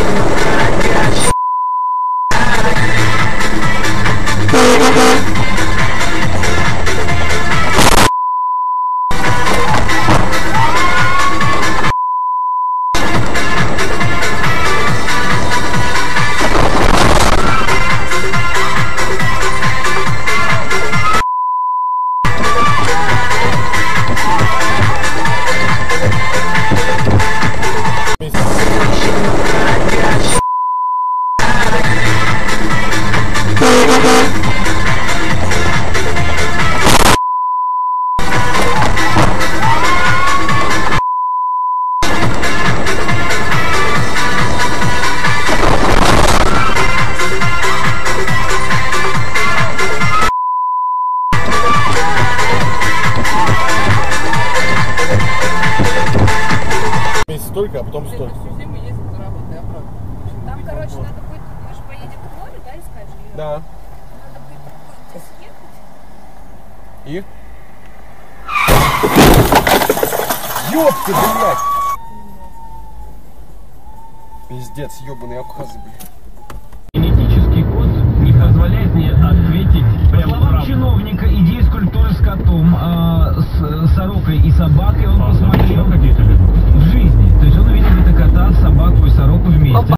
Столько, а потом столько. Там, короче, надо будет, мы же поедем к морю, да, искать жилье? Да. Надо будет съехать. И? Ёпта, блядь! Пиздец, ёбаные абхазы, блядь. Генетический код не позволяет мне ответить. По словам чиновника, идея скульптуры с котом, с сорокой и собакой он посмотрел в жизни. То есть он увидел это кота, собаку и сороку вместе.